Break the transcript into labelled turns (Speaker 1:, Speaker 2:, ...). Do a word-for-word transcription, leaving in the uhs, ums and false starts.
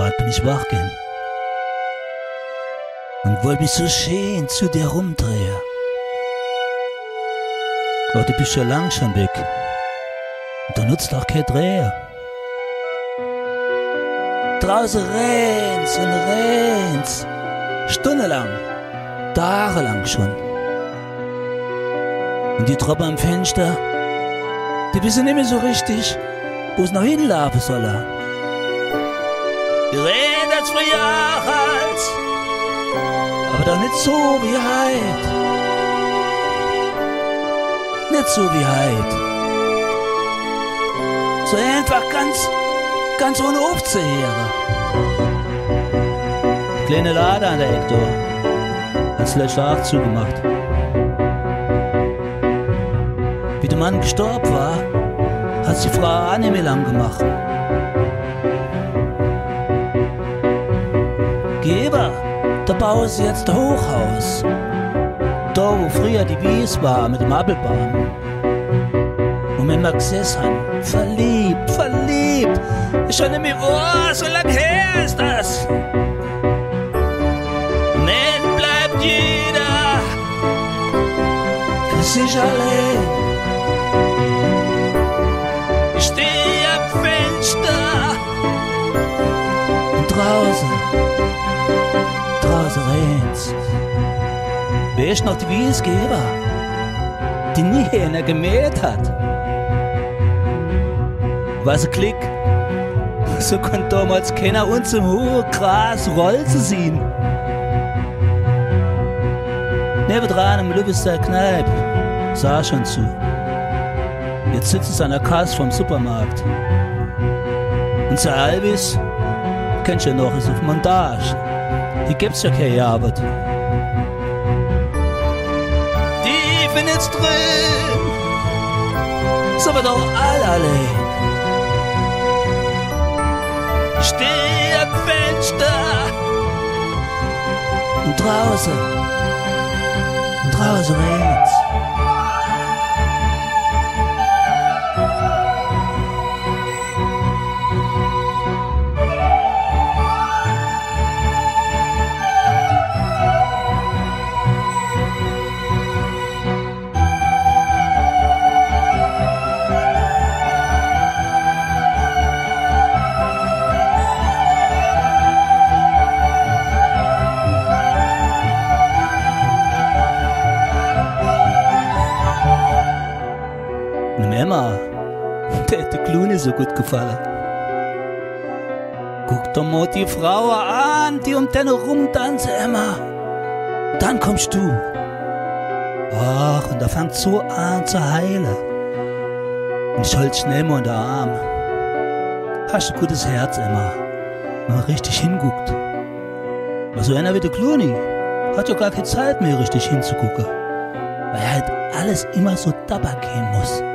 Speaker 1: Grad bin ich wach gehen und wollte mich so schön zu dir rumdrehen. Aber du bist ja lang schon weg und da nutzt auch kein Dreher. Draußen rennt's und rennt's, stundenlang, tagelang schon. Und die Truppe am Fenster, die wissen nicht mehr so richtig, wo es noch hinlaufen soll. Wir reden als früher halt, aber doch nicht so wie heut. Nicht so wie heut. So einfach ganz, ganz ohne aufzuhören. Die kleine Lade an der Ecke da hat's letzte Nacht zugemacht. Wie der Mann gestorben war, hat's die Frau auch nicht mehr lang gemacht. Geber, da bauen sie jetzt ein Hochhaus. Da, wo früher die Wies war mit dem Apfelbaum. Und wenn wir gesessen haben, verliebt, verliebt. Ist schon nicht mehr wahr, so lang her ist das. Und dann bleibt jeder für sich allein. Ich stehe am Fenster und draußen, draußen rennt's. Wer ist noch die Wiesgeber, die nie einer gemäht hat? Was ein Klick, so konnte damals keiner uns im hohen Gras Rolze sehen. Nebendran im Lübester Kneipe sah schon zu. Jetzt sitzt es an der Kasse vom Supermarkt. Und Sir Albis, kennst du ja noch, ist auf Montage. Hier gibt's ja keine Arbeit. Die findet's drin, ist aber doch all allein. Ich steh am Fenster und draußen, draußen regnt's. Emma, der hat der Klune so gut gefallen. Guck doch mal die Frau an, die um den rumtanzt, Emma. Dann kommst du. Ach, und da fängt so an zu heilen. Und ich halte schnell mal in den Arm. Hast ein gutes Herz, Emma, wenn man richtig hinguckt. Aber so einer wie der Klune hat ja gar keine Zeit mehr, richtig hinzugucken. Weil halt alles immer so dabei gehen muss.